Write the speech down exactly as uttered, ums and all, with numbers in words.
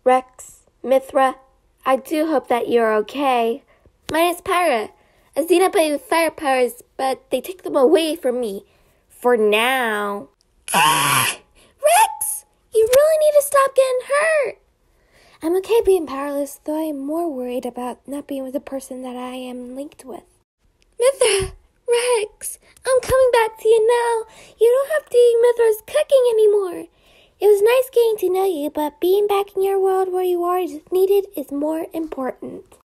Rex, Mithra, I do hope that you're okay. My name's Pyra. A Xenobite with fire powers, but they took them away from me. For now. Ah! Rex! You really need to stop getting hurt! I'm okay being powerless, though I'm more worried about not being with the person that I am linked with. Mithra! Rex! I'm coming back to you now. You don't have to eat Mithra's cooking anymore. It was nice getting to know you, but being back in your world where you are needed is more important.